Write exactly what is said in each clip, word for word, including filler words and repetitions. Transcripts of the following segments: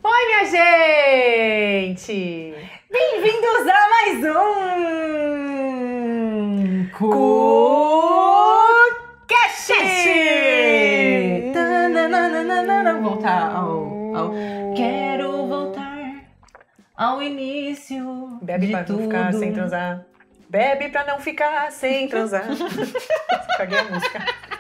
Oi, minha gente! Bem-vindos a mais um... CuCast! Vou voltar ao, ao... Quero voltar ao início Bebe de pra tudo. não ficar sem transar. Bebe pra não ficar sem transar. Caguei a música.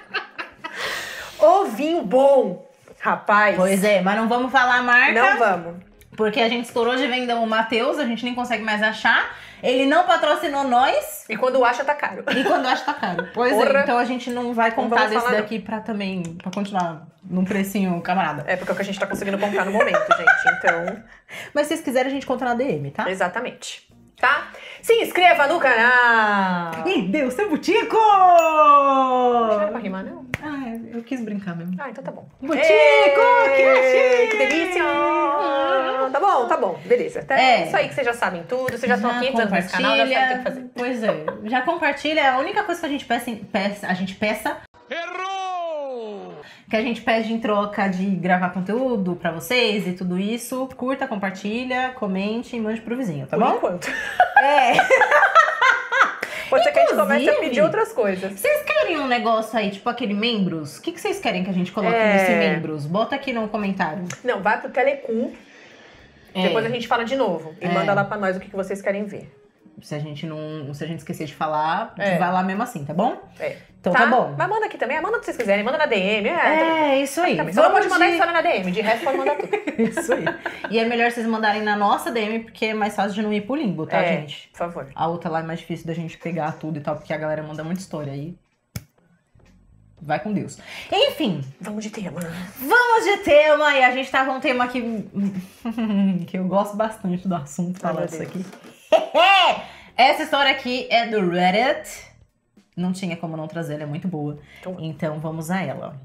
Ô, vinho bom! Rapaz! Pois é, mas não vamos falar a marca. Não vamos. Porque a gente estourou de venda o Matheus, a gente nem consegue mais achar. Ele não patrocinou nós. E quando acha, tá caro. E quando acha, tá caro. Pois Porra. é, então a gente não vai contar vamos desse falar, daqui pra também, pra continuar num precinho camarada. É porque é o que a gente tá conseguindo comprar no momento, gente. Então, Mas se vocês quiserem, a gente conta na D M, tá? exatamente. Tá? Se inscreva no canal! Ih, deu seu butico! Não era pra rimar, não? Ah, eu quis brincar mesmo. Ah, então tá bom. Butico! Ê, Que Que delícia! Tá bom, tá bom. Beleza. Tá, É. Isso aí que vocês já sabem tudo. Vocês já estão há Já quinhentos anos nesse canal, já sabem o que tem que fazer. Pois é, já compartilha. A única coisa que a gente peça, peça a gente peça... Errou! Que a gente pede em troca de gravar conteúdo pra vocês e tudo isso. Curta, compartilha, comente e mande pro vizinho, tá Por bom? enquanto. É. Pode ser que a gente comece a Inclusive, pedir outras coisas. Vocês querem um negócio aí, tipo aquele membros? O que, que vocês querem que a gente coloque É. nesse membros? Bota aqui no comentário. Não, vai pro Telecom. É. Depois a gente fala de novo. E É. manda lá pra nós o que que vocês querem ver. Se a gente não, se a gente esquecer de falar, É. vai lá mesmo assim, tá bom? É. Então tá, bom. Mas manda aqui também. Manda o que vocês quiserem. Manda na D M. É, É, isso aí. também. Só não pode Vamos mandar de- história na D M. De resto, pode mandar tudo. Isso aí. E é melhor vocês mandarem na nossa D M, porque é mais fácil de não ir pro limbo, tá, É, gente? por favor. A outra lá é mais difícil da gente pegar tudo e tal, porque a galera manda muita história aí. Vai com Deus. Enfim, Vamos de tema. vamos de tema. E a gente tá com um tema que, que eu gosto bastante do assunto, Ai, falar meu isso Deus. aqui. Essa história aqui é do Reddit. Não tinha como não trazer, ela é muito boa. Então- Então vamos a ela.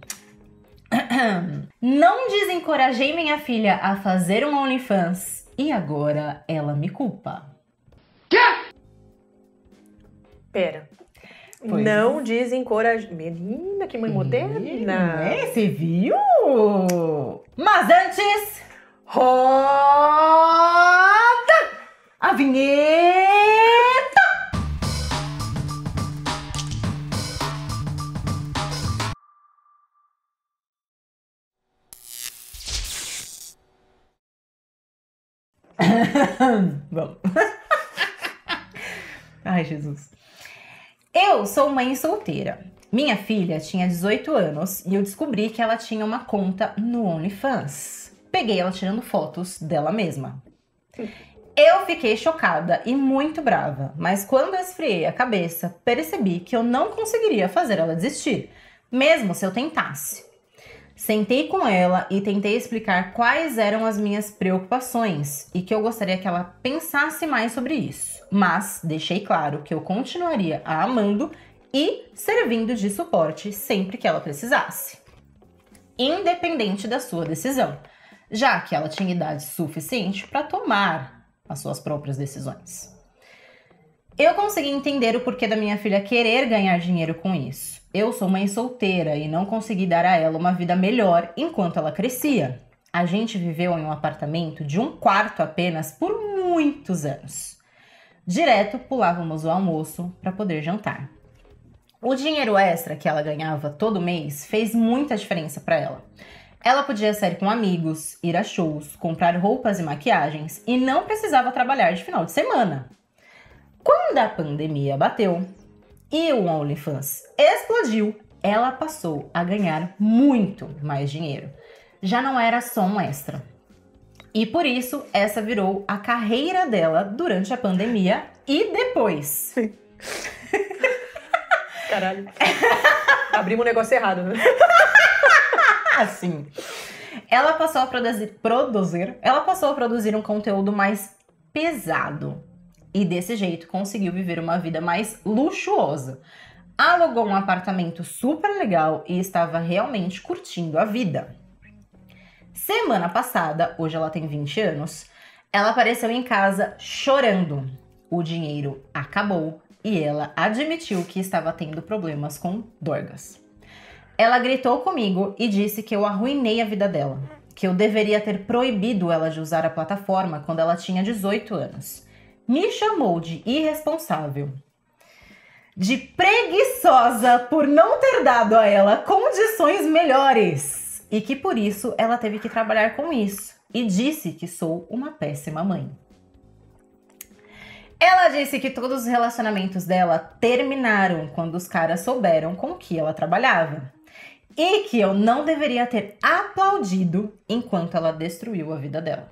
Não desencorajei minha filha a fazer um OnlyFans e agora ela me culpa. Pera. Pois Não desencorajar. Menina, que mãe moderna. É, você viu? Mas antes, Roda! a vinheta! Vamos. Ai, Jesus. Eu sou mãe solteira. Minha filha tinha dezoito anos e eu descobri que ela tinha uma conta no OnlyFans. Peguei ela tirando fotos dela mesma. Eu fiquei chocada e muito brava, mas quando eu esfriei a cabeça, percebi que eu não conseguiria fazer ela desistir, mesmo se eu tentasse. Sentei com ela e tentei explicar quais eram as minhas preocupações e que eu gostaria que ela pensasse mais sobre isso. Mas deixei claro que eu continuaria a amando e servindo de suporte sempre que ela precisasse, independente da sua decisão, já que ela tinha idade suficiente para tomar as suas próprias decisões. Eu consegui entender o porquê da minha filha querer ganhar dinheiro com isso. Eu sou mãe solteira e não consegui dar a ela uma vida melhor enquanto ela crescia. A gente viveu em um apartamento de um quarto apenas por muitos anos. Direto pulávamos o almoço para poder jantar. O dinheiro extra que ela ganhava todo mês fez muita diferença para ela. Ela podia sair com amigos, ir a shows, comprar roupas e maquiagens e não precisava trabalhar de final de semana. Quando a pandemia bateu e o OnlyFans explodiu, ela passou a ganhar muito mais dinheiro. Já não era só um extra. E por isso, essa virou a carreira dela durante a pandemia e depois. Caralho. Abrimos um negócio errado, né? Assim. Ela passou a produzir, produzir, ela passou a produzir um conteúdo mais pesado. E desse jeito conseguiu viver uma vida mais luxuosa. Alugou um apartamento super legal e estava realmente curtindo a vida. Semana passada, hoje ela tem vinte anos, ela apareceu em casa chorando. O dinheiro acabou e ela admitiu que estava tendo problemas com drogas. Ela gritou comigo e disse que eu arruinei a vida dela, que eu deveria ter proibido ela de usar a plataforma quando ela tinha dezoito anos. Me chamou de irresponsável, de preguiçosa por não ter dado a ela condições melhores e que por isso ela teve que trabalhar com isso, e disse que sou uma péssima mãe. Ela disse que todos os relacionamentos dela terminaram quando os caras souberam com que ela trabalhava e que eu não deveria ter aplaudido enquanto ela destruiu a vida dela.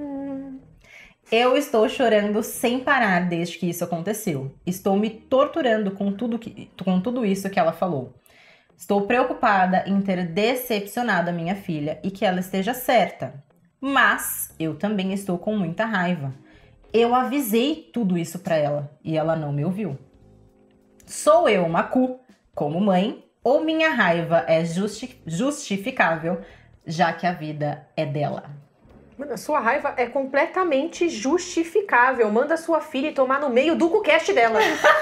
Eu estou chorando sem parar desde que isso aconteceu. Estou me torturando com tudo, que, com tudo isso que ela falou. Estou preocupada em ter decepcionado a minha filha e que ela esteja certa. Mas eu também estou com muita raiva. Eu avisei tudo isso pra ela e ela não me ouviu. Sou eu uma cu, como mãe, ou minha raiva é justi- justificável, já que a vida é dela? Mano, a sua raiva é completamente justificável. Manda sua filha tomar no meio do cucast dela.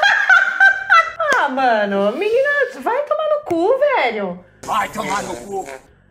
Ah, mano, menina, vai tomar no cu, velho. Vai tomar no cu.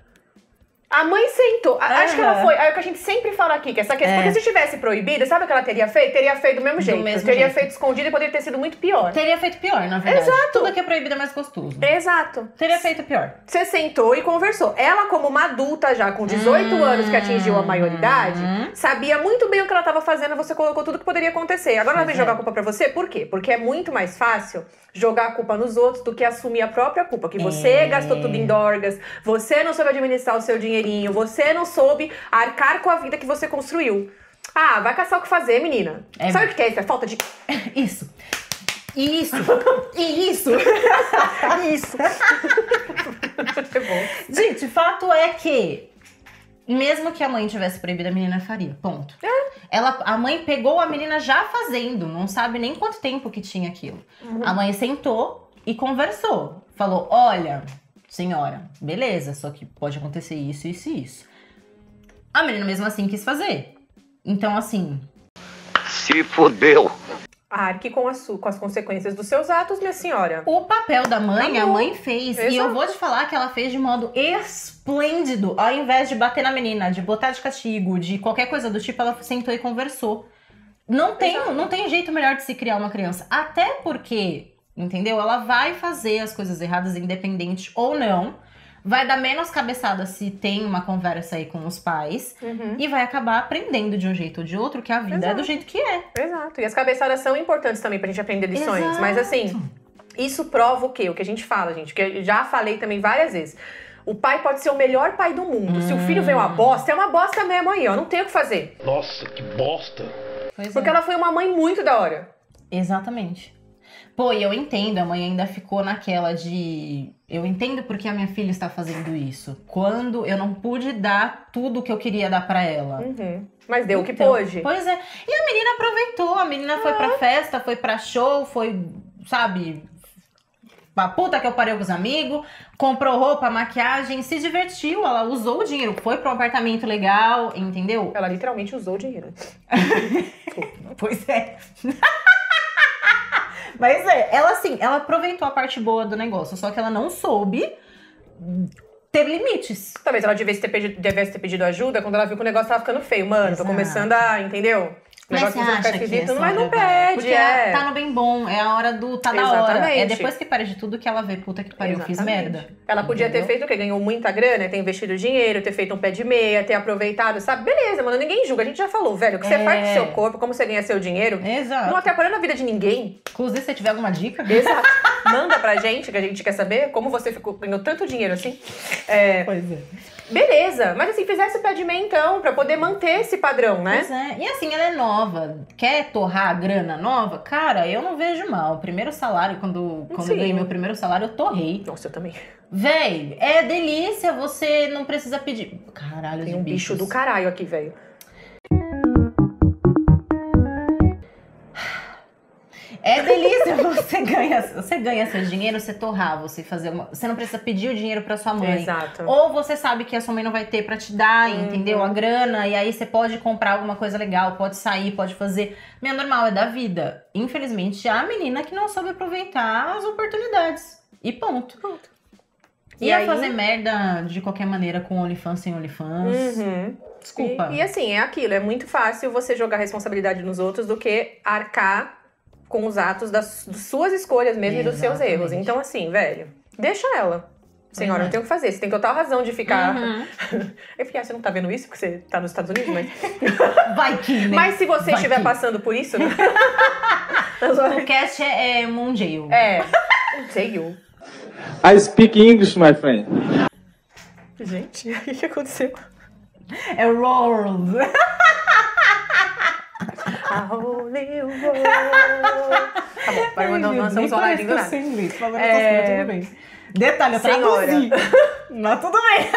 A mãe sentou. A- Acho que ela Aham. foi. É o que a gente sempre fala aqui, que essa questão. É. Porque se tivesse proibida, sabe o que ela teria feito? Teria feito do mesmo Do jeito. mesmo teria jeito. feito escondido e poderia ter sido muito pior. Teria feito pior, na verdade. Exato. Tudo que é proibido é mais gostoso. Exato. Teria feito pior. Você sentou e conversou. Ela, como uma adulta já, com dezoito Hum. anos, que atingiu a maioridade, sabia muito bem o que ela estava fazendo, você colocou tudo que poderia acontecer. Agora ela vem Pois é. jogar a culpa pra você, por quê? Porque é muito mais fácil jogar a culpa nos outros do que assumir a própria culpa. Que você É. gastou tudo em dorgas, você não soube administrar o seu dinheirinho, você não soube arcar com a vida que você construiu. Ah, vai caçar o que fazer, menina. É. Sabe o que é isso? É falta de... Isso. Isso. Isso. Isso. É bom. Gente, fato é que, mesmo que a mãe tivesse proibido, a menina faria. Ponto. Ela, a mãe pegou a menina já fazendo, não sabe nem quanto tempo que tinha aquilo. A mãe sentou e conversou. Falou, olha, senhora, beleza, só que pode acontecer isso, isso e isso. A menina mesmo assim quis fazer. Então, assim... Se fudeu. Arque com as, su- com as consequências dos seus atos, minha senhora. O papel da mãe, a Amor. mãe fez. E eu Exato. vou te falar que ela fez de modo esplêndido. Ao invés de bater na menina, de botar de castigo, de qualquer coisa do tipo, ela sentou e conversou. Não tem, não tem jeito melhor de se criar uma criança. Até porque, entendeu? Ela vai fazer as coisas erradas, independente ou não. Vai dar menos cabeçada se tem uma conversa aí com os pais. Uhum. E vai acabar aprendendo de um jeito ou de outro que a vida é Exato. do jeito que é. Exato. E as cabeçadas são importantes também pra gente aprender lições. Exato. Mas assim, isso prova o quê? O que a gente fala, gente. Que eu já falei também várias vezes. O pai pode ser o melhor pai do mundo. Se o filho vem uma bosta, é uma bosta mesmo aí, ó. Não tem o que fazer. Nossa, que bosta. Pois Porque é. ela foi uma mãe muito da hora. Exatamente. Pô, e eu entendo, a mãe ainda ficou naquela de... Eu entendo porque a minha filha está fazendo isso. Quando eu não pude dar tudo que eu queria dar pra ela. Uhum. Mas deu o que Então, pôde. Pois é. E a menina aproveitou. A menina foi pra festa, foi pra show, foi, sabe... Pra puta que eu parei com os amigos. Comprou roupa, maquiagem, se divertiu. Ela usou o dinheiro, foi pra um apartamento legal, entendeu? Ela literalmente usou o dinheiro. Pois é. Mas é, ela assim, ela aproveitou a parte boa do negócio, só que ela não soube ter limites. Talvez ela devesse ter, pedido, devesse ter pedido ajuda quando ela viu que o negócio tava ficando feio. Mano, Exato. tô começando a... Entendeu? O Mas negócio você começou a ficar acha que esquisito, essa mas não hora vai? pede, Porque é. tá no bem bom, é a hora do tá da hora. Exatamente. É depois que perde tudo que ela vê, puta que pariu, eu fiz Exatamente. merda. Ela podia ter Entendeu? feito o quê? Ganhou muita grana, ter investido dinheiro, ter feito um pé de meia, ter aproveitado, sabe? Beleza, mano, ninguém julga. A gente já falou, velho, o que você É. faz com o seu corpo, como você ganha seu dinheiro, Exato. não atrapalhando a vida de ninguém. Inclusive, se você tiver alguma dica... Exato. Manda pra gente, que a gente quer saber como você ficou, ganhou tanto dinheiro assim. É, Pois é. beleza, mas assim, fizesse o pé de meia então, pra poder manter esse padrão, né? Pois é. E assim, ela é nova. Quer torrar a grana nova? Cara, eu não vejo mal. O primeiro salário, quando, quando eu Sim. ganhei meu primeiro salário, eu torrei. Nossa, eu também. Véi, é delícia, você não precisa pedir. Caralho, Tem de um bicho bichos. do caralho aqui, velho. É delícia, você ganha, você ganha seu dinheiro, você torrar, você fazer uma. Você não precisa pedir o dinheiro pra sua mãe. Exato. Ou você sabe que a sua mãe não vai ter pra te dar, Uhum. entendeu? A grana, e aí você pode comprar alguma coisa legal, pode sair, pode fazer. Minha normal é da vida. Infelizmente, a menina que não soube aproveitar as oportunidades. E ponto. E Ia aí... fazer merda de qualquer maneira com OnlyFans sem OnlyFans. Uhum. Desculpa. E, e assim, é aquilo, é muito fácil você jogar responsabilidade nos outros do que arcar com os atos das, das suas escolhas mesmo e dos seus Exatamente. erros. Então assim, velho, deixa ela. Senhora, Pois é. não tem o que fazer. Você tem total razão de ficar... Uhum. Eu fiquei, ah, você não tá vendo isso porque você tá nos Estados Unidos, mas... Vai que, né? Mas se você Vai estiver que. passando por isso... Né? O cast é, é Monjail. É, não sei eu. I speak English, my friend. Gente, o que aconteceu? É World. A holy world. Tá bom, vai mandar uma noção só do nada. Sem inglês, falando É... é... tudo bem. Detalhe, eu Senhora. traduzi. Mas tudo bem.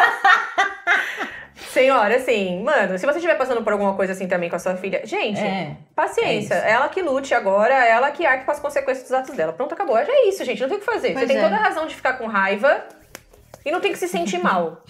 Senhora, assim, mano, se você estiver passando por alguma coisa assim também com a sua filha, gente, É, paciência. é isso. Ela que lute agora, ela que arque com as consequências dos atos dela. Pronto, acabou. É isso, gente, não tem o que fazer. Pois você tem é. toda a razão de ficar com raiva e não tem que se sentir mal.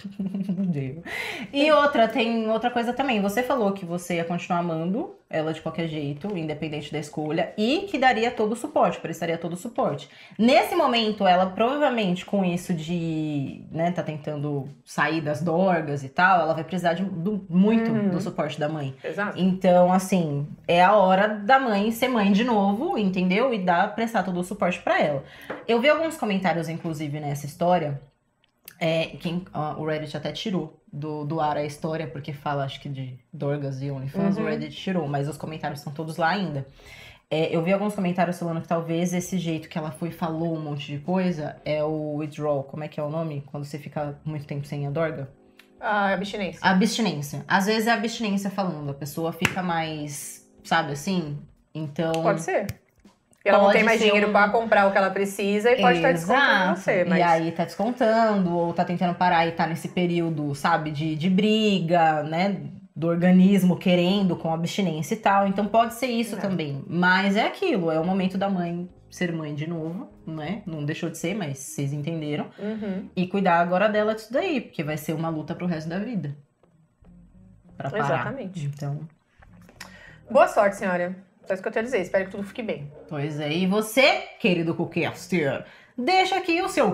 E outra, tem outra coisa também. Você falou que você ia continuar amando ela de qualquer jeito, independente da escolha, e que daria todo o suporte, prestaria todo o suporte. Nesse momento, ela provavelmente, com isso de, né, tá tentando sair das dorgas e tal, ela vai precisar de, do, muito Uhum. do suporte da mãe. Exato. Então, assim, é a hora da mãe ser mãe de novo, entendeu? E dar, prestar todo o suporte pra ela. Eu vi alguns comentários, inclusive, nessa história. É, quem, ó, o Reddit até tirou do, do ar a história, porque fala, acho que de Dorgas e OnlyFans, Uhum. o Reddit tirou, mas os comentários estão todos lá ainda. É, eu vi alguns comentários falando que talvez esse jeito que ela foi e falou um monte de coisa é o withdrawal. Como é que é o nome? Quando você fica muito tempo sem a dorga? A abstinência. Abstinência. Às vezes é abstinência falando, a pessoa fica mais, sabe assim? Então... Pode ser. E ela não Pode tem mais ser dinheiro um- pra comprar o que ela precisa e pode estar descontando você. Mas... E aí tá descontando, ou tá tentando parar e tá nesse período, sabe, de, de briga, né? Do organismo querendo com abstinência e tal. Então pode ser isso Não. também. Mas é aquilo, é o momento da mãe ser mãe de novo, né? Não deixou de ser, mas vocês entenderam. Uhum. E cuidar agora dela disso daí, porque vai ser uma luta pro resto da vida. Pra parar. Exatamente. Então, Boa sorte, senhora. Só isso que eu tenho a dizer. Espero que tudo fique bem. pois é. E você, querido Cookcaster, deixa aqui o seu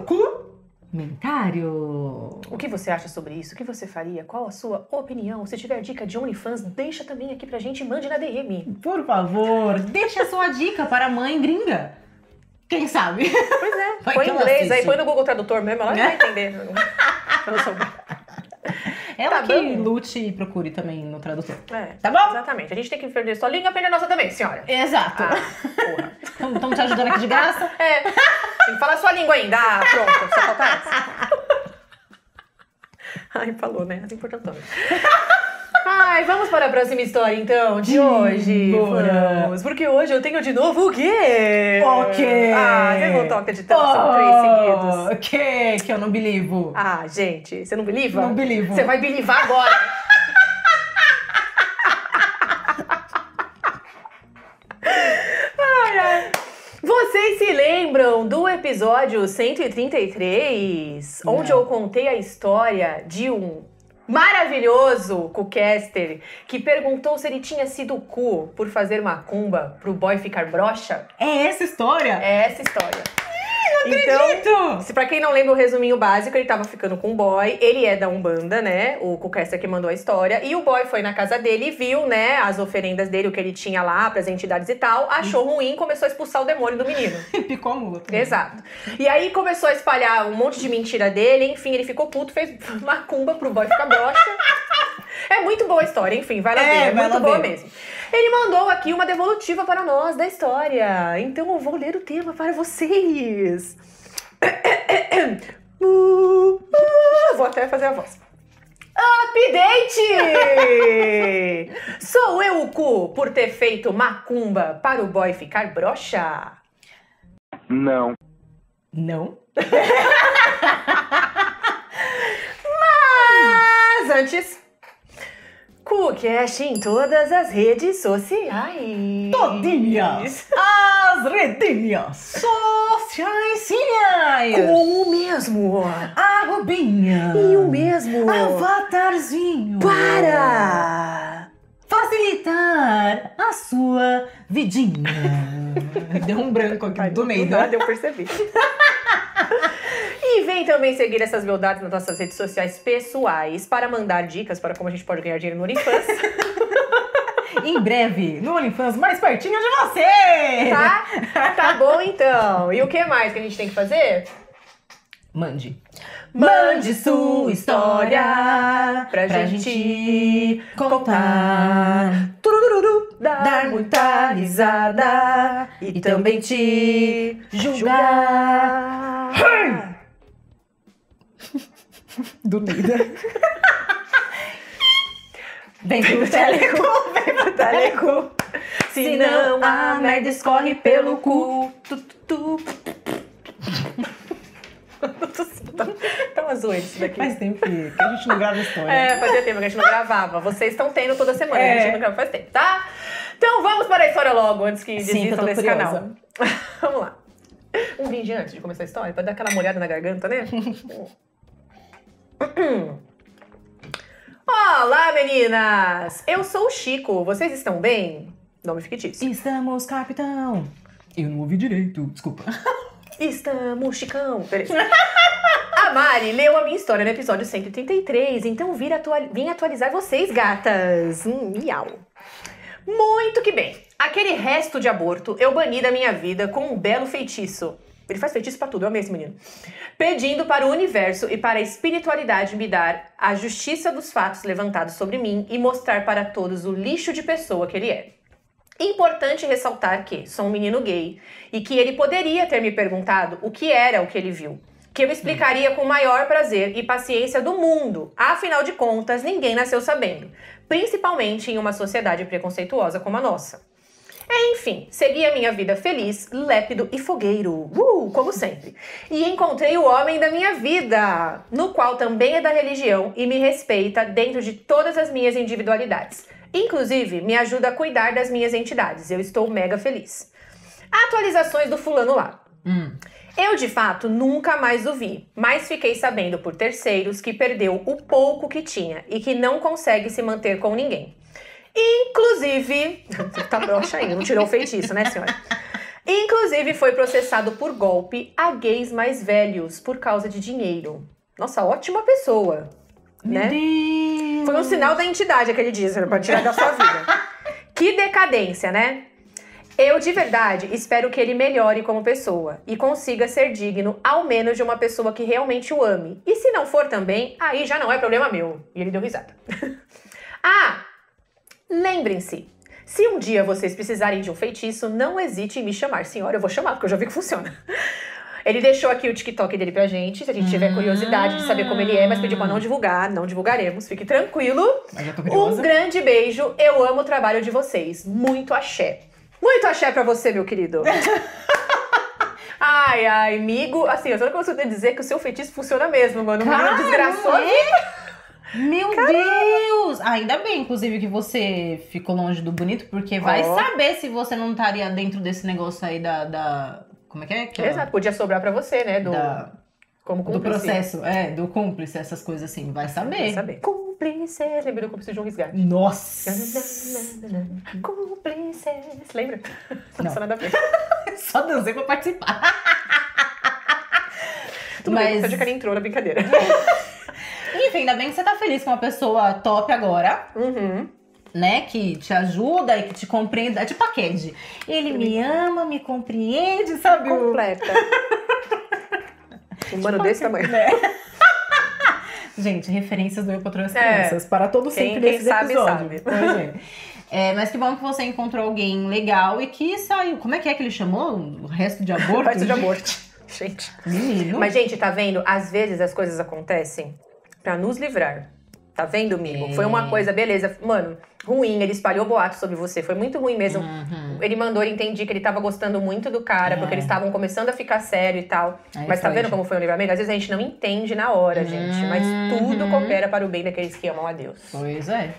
comentário. O que você acha sobre isso? O que você faria? Qual a sua opinião? Se tiver dica de OnlyFans, deixa também aqui pra gente e mande na D M. Por favor, deixe a sua dica para a mãe gringa. Quem sabe? Pois é. Vai Põe que em ela inglês, aí assiste. põe no Google Tradutor mesmo, ela não vai entender. Eu não sou... Ela Tá que bom. lute e procure também no tradutor. É, Tá bom? exatamente. A gente tem que aprender sua língua e aprender a nossa também, senhora. Exato. Ah, porra. Estamos te ajudando aqui de graça. É. Tem que falar sua língua ainda. Ah, pronto. Só falta essa. Ai, falou, né? As importantes. Ai, vamos para a próxima história, então, de hoje. Bora. Vamos, porque hoje eu tenho de novo o quê? Ok. Ah, você não tá acreditando, são três seguidos. Ok, que eu não belivo. Ah, gente, você não beliva? Não belivo. Você vai belivar agora. Ai, ai. Vocês se lembram do episódio cento e trinta e três? Não. Onde eu contei a história de um maravilhoso cookcaster que perguntou se ele tinha sido cu por fazer macumba pro boy ficar broxa? É essa história? É essa história. Acredito! Então, se pra quem não lembra o resuminho básico, ele tava ficando com um boy. Ele é da Umbanda, né? O cookcaster que mandou a história. E o boy foi na casa dele e viu, né, as oferendas dele, o que ele tinha lá pras entidades e tal. Achou ruim, começou a expulsar o demônio do menino. Picou a mula. também. Exato. E aí começou a espalhar um monte de mentira dele. Enfim, ele ficou puto, fez macumba pro boy ficar broxa. É muito boa a história, enfim, vai lá É, ver. É vai muito lá boa ver. mesmo. Ele mandou aqui uma devolutiva para nós da história. Então eu vou ler o tema para vocês. Vou até fazer a voz. Update! Sou eu o cu por ter feito macumba para o boy ficar broxa? Não. Não? Mas antes, Cookcast em todas as redes sociais. Todinhas! As redinhas sociaisinhas! Com o mesmo. Arrobinha! E o mesmo. Avatarzinho! Para! Facilitar a sua vidinha! Deu um branco aqui Ai, do meio. nada, eu percebi. E E vem também seguir essas beldades nas nossas redes sociais pessoais para mandar dicas para como a gente pode ganhar dinheiro no OnlyFans. Em breve, no OnlyFans mais pertinho de você! Tá? Tá bom, então. E o que mais que a gente tem que fazer? Mande. Mande sua história pra, pra gente, gente contar. Turururu, dar, dar muita risada e, e também te julgar. julgar. Do Neida. Vem pro teleco, vem pro teleco. Senão a merda escorre pelo cu. Tu, tu, tu. Tá uma zoeira isso daqui. Faz tempo que a gente não grava história. É, fazia tempo que a gente não gravava. Vocês estão tendo toda semana, é. A gente não grava faz tempo, tá? Então vamos para a história logo, antes que desistam desse curiosa. Canal. Vamos lá. Um brinde antes de começar a história, pra dar aquela molhada na garganta, né? Olá, meninas! Eu sou o Chico. Vocês estão bem? Nome fictício. Estamos, capitão. Eu não ouvi direito, desculpa. Estamos, Chicão. Beleza. A Mari leu a minha história no episódio cento e trinta e três, então vim, atual... vim atualizar vocês, gatas. Hum, miau. Muito que bem. Aquele resto de aborto eu bani da minha vida com um belo feitiço. Ele faz feitiço pra tudo, eu amei esse menino. Pedindo para o universo e para a espiritualidade me dar a justiça dos fatos levantados sobre mim e mostrar para todos o lixo de pessoa que ele é. Importante ressaltar que sou um menino gay e que ele poderia ter me perguntado o que era o que ele viu, que eu explicaria com o maior prazer e paciência do mundo. Afinal de contas, ninguém nasceu sabendo, principalmente em uma sociedade preconceituosa como a nossa. Enfim, segui a minha vida feliz, lépido e fogueiro, uh, como sempre. E encontrei o homem da minha vida, no qual também é da religião e me respeita dentro de todas as minhas individualidades. Inclusive, me ajuda a cuidar das minhas entidades. Eu estou mega feliz. Atualizações do fulano lá. Hum. Eu, de fato, nunca mais o vi, mas fiquei sabendo por terceiros que perdeu o pouco que tinha e que não consegue se manter com ninguém. Inclusive... tá broxa ainda, não tirou o feitiço, né, senhora? Inclusive, foi processado por golpe a gays mais velhos por causa de dinheiro. Nossa, ótima pessoa. Meu né? Deus. Foi um sinal da entidade aquele dia, pra tirar da sua vida. Que decadência, né? Eu, de verdade, espero que ele melhore como pessoa e consiga ser digno, ao menos, de uma pessoa que realmente o ame. E se não for também, aí já não é problema meu. E ele deu risada. Ah, lembrem-se, se um dia vocês precisarem de um feitiço, não hesite em me chamar. Senhora, eu vou chamar, porque eu já vi que funciona. Ele deixou aqui o TikTok dele pra gente, se a gente tiver curiosidade de saber como ele é, mas pediu pra não divulgar, não divulgaremos, fique tranquilo. Mas eu tô curiosa. Um grande beijo, eu amo o trabalho de vocês. Muito axé. Muito axé pra você, meu querido. Ai, ai, amigo. Assim, eu só consigo dizer que o seu feitiço funciona mesmo, mano. O menino desgraçou a vida. Meu Caramba. Deus! Ainda bem, inclusive, que você ficou longe do bonito, porque vai oh. saber se você não estaria dentro desse negócio aí da... da... Como é que é? Que Exato, ela... podia sobrar pra você, né? Do, da... como do processo, é, do cúmplice, essas coisas assim. Vai saber. Vai saber. Cúmplice, lembra do cúmplice de João Risgatti? Nossa! Cúmplice, lembra? Não. Só nada a ver. Só dancei pra participar. Tudo Mas... bem, você já entrou na brincadeira. Enfim, ainda bem que você tá feliz com uma pessoa top agora. Uhum. Né, que te ajuda e que te compreende. É tipo a Candy. Ele me ama, me compreende, sabe? Completa. Um mano desse tamanho. Né? Gente, referências do Eu Patroa as É. Crianças. Para todos Quem- sempre quem nesses sabe, episódios. sabe. Pois é. É, mas que bom que você encontrou alguém legal e que saiu. Como é que é que ele chamou? O resto de aborto? Parte de aborto. Gente. Menino. Mas, gente, tá vendo? Às vezes as coisas acontecem pra nos livrar. Tá vendo, amigo? É. Foi uma coisa, beleza. Mano, ruim. Ele espalhou boatos sobre você. Foi muito ruim mesmo. Uhum. Ele mandou, ele entendi que ele tava gostando muito do cara, É. porque eles estavam começando a ficar sério e tal. Aí Mas tá foi, vendo gente. como foi o livramento? Às vezes a gente não entende na hora, gente. Mas tudo Uhum. coopera para o bem daqueles que amam a Deus. Pois é.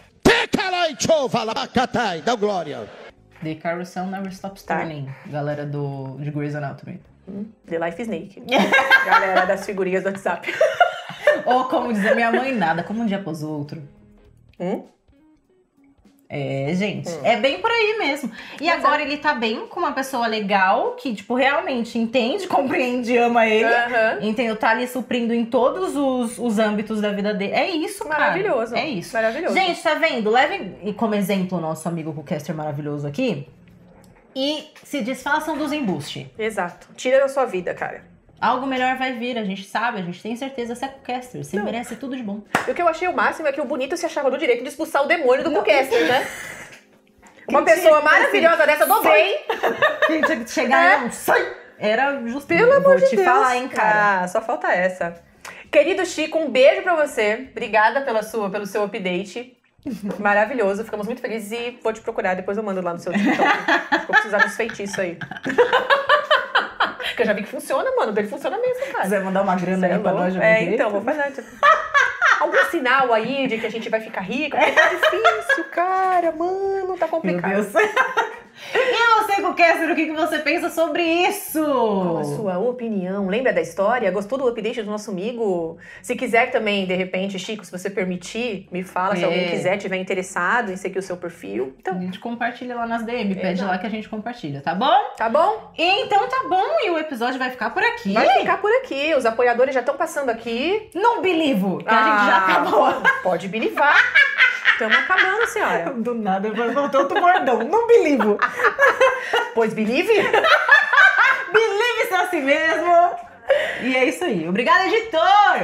Dá glória. The Carousel Never Stops Tá. Turning. Galera do, de Grey's Anatomy. The Life Snake. Galera das figurinhas do WhatsApp. Ou como dizia minha mãe, nada como um dia após o outro. Hum? É, gente, Hum. é bem por aí mesmo. E Mas agora é. ele tá bem com uma pessoa legal, que, tipo, realmente entende, compreende e ama ele. Aham. Entendeu? Tá ali suprindo em todos os, os âmbitos da vida dele. É isso, cara. Maravilhoso. É isso. Maravilhoso. Gente, tá vendo? Levem como exemplo o nosso amigo Rucaster maravilhoso aqui. E se desfaçam dos embustes. Exato. Tira da sua vida, cara. Algo melhor vai vir, a gente sabe, a gente tem certeza. Você é Rucaster, você Não. merece tudo de bom. E o que eu achei o máximo é que o bonito se achava no direito de expulsar o demônio do Cucaster, né? Uma Quem pessoa tinha- maravilhosa dessa do bem. Quem tinha que chegar É. e não, sai! Era justo. Pelo amor Vou de te Deus. falar, hein, cara. Ah, só falta essa. Querido Chico, um beijo pra você. Obrigada pela sua, pelo seu update. Maravilhoso. Ficamos muito felizes e vou te procurar. Depois eu mando lá no seu TikTok. Acho que eu vou precisar dos feitiços aí. Porque eu já vi que funciona, mano. Ele funciona mesmo, cara. Quiser mandar uma grana Cê é aí pra louco? nós, já É, vai ver. então, vou fazer. Algum sinal aí de que a gente vai ficar rico? Porque tá difícil, cara. Mano, tá Meu complicado. Deus. E você, Cucaster, o que que você pensa sobre isso? Qual a sua opinião? Lembra da história? Gostou do update do nosso amigo? Se quiser também, de repente, Chico, se você permitir, me fala. Se É. alguém quiser, tiver interessado em seguir o seu perfil. A Então, gente compartilha lá nas D M, pede Exato. lá que a gente compartilha, tá bom? tá bom? Então tá bom, e o episódio vai ficar por aqui. Vai ficar por aqui. Os apoiadores já estão passando aqui. Não believe, que a gente já Ah, acabou. Pode bilivar. Estamos acabando, senhora. Do nada, voltou outro bordão. Não believe. Pois believe? Believe-se a si mesmo. E é isso aí. Obrigada, editor.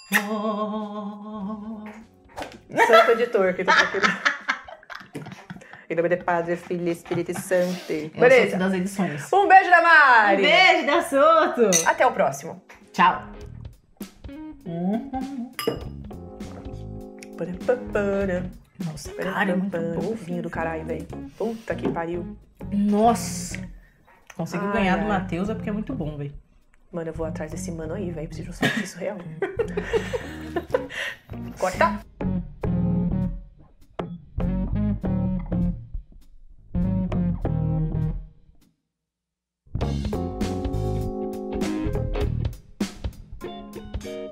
Santo editor que tá aqui. Em nome do Padre, Filho e Espírito Santo. É o Soto Beleza. das edições. Um beijo da Um Mari. beijo da Soto. Até o próximo. Tchau. Nossa, cara, é muito bom. O vinho do caralho, velho. Puta que pariu. Nossa. Conseguiu Ai, ganhar do ai. Matheus é porque é muito bom, velho. Mano, eu vou atrás desse mano aí, velho. Preciso de um isso real. Corta.